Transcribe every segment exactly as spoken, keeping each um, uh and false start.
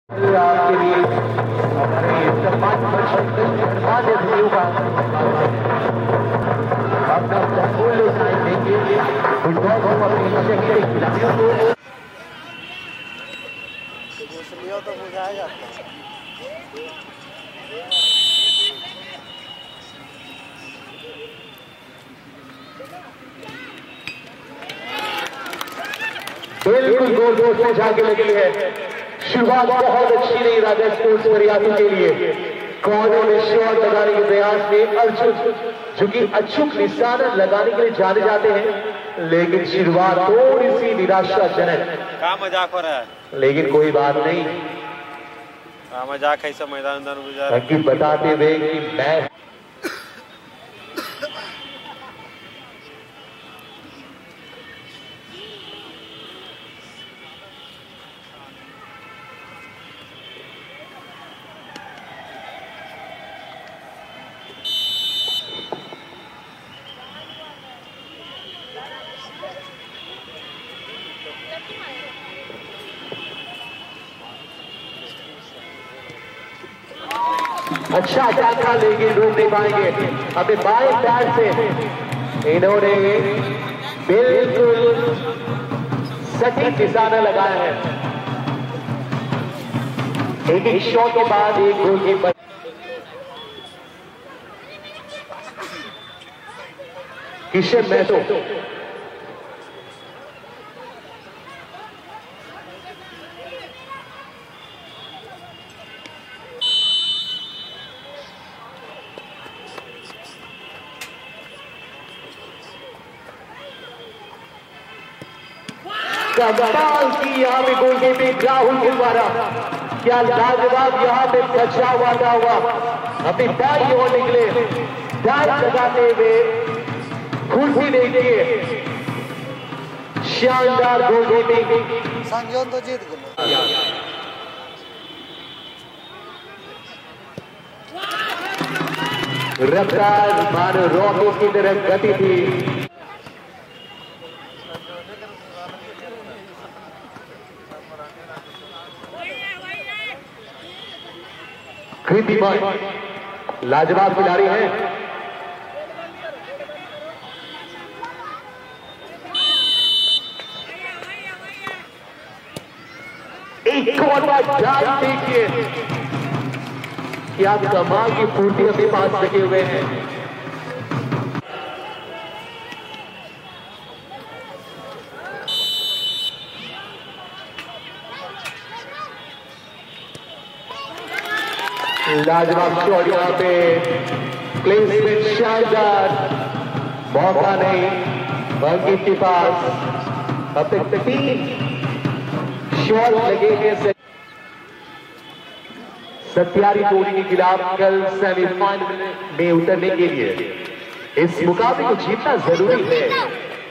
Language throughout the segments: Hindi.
आपके लिए हमारे सम्मान का अपना संपूर्ण साइन देंगे फुटबॉल को अपने शहर के खिलाड़ियों को तो बुझाया जाता है। बिल्कुल गोल गोल में जाके लगी है। शुरुआत बहुत अच्छी रही राजा स्पोर्ट्स प्रयासों के लिए। कॉर्नर में शॉट लगाने के प्रयास में अर्जुन जो कि अचूक निशाना लगाने के लिए जाने जाते हैं, लेकिन शुरुआत थोड़ी सी निराशाजनक। क्या मजाक हो रहा है? लेकिन कोई बात नहीं, मजाक है सब मैदान गुजार बताते हुए कि मैं अच्छा अटैक था लेकिन रोक नहीं पाएंगे। अपने बाएं पैर से इन्होंने बिल्कुल सटीक निशाना लगाया है। एक एक शॉट के बाद एक गोलकीपर किशन महतो कमाल की यहाँ पे गोलकीपिंग राहुल के द्वारा। क्या लाजवाब यहाँ पे बचा हुआ था हुआ अपनी दाई ओर निकले, दाई लगाते हुए खुर्सी देखिए, शानदार गोलकीपिंग। संजोन तो जीत गए। रफ्तार मानो रॉकेट की तरह गति थी। कृतिमान लाजवाब खिलाड़ी हैं। एक और बार देखिए क्या कमाल की फुर्ती अपने पास रखे हुए हैं। लाजवाब शॉट यहाँ पे, प्लेसमेंट शानदार, मौका नहीं अंकित के पास। अब तक तीन शॉट लगे हैं सत्यारी जोड़ी के खिलाफ कल सेमीफाइनल में उतरने के लिए। इस मुकाबले को जीतना जरूरी है।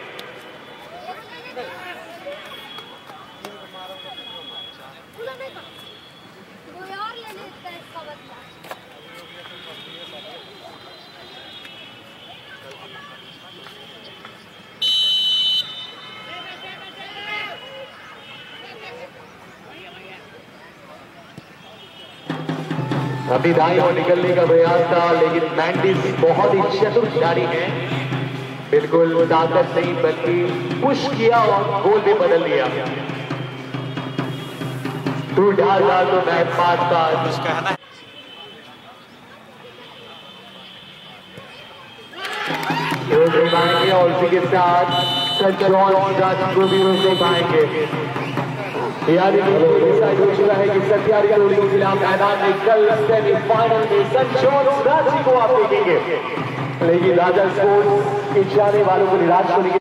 अभी दाएं और निकलने का प्रयास था, लेकिन मैंडिस बहुत ही चतुर खिलाड़ी हैं। बिल्कुल ताकत नहीं बल्कि पुश किया और गोल भी बदल लिया। तू डाल डाल तो मैच पास का पाएंगे और उसी के साथ को भी रोक नहीं पाएंगे। यानी डिसाइड हो चुका है कि सत्यारी जोड़ी के खिलाफ मैदान में कल सेमीफाइनल में संजोन रांची को आप देखेंगे, लेकिन राजा स्पोर्ट्स के जाने वालों को निराश होने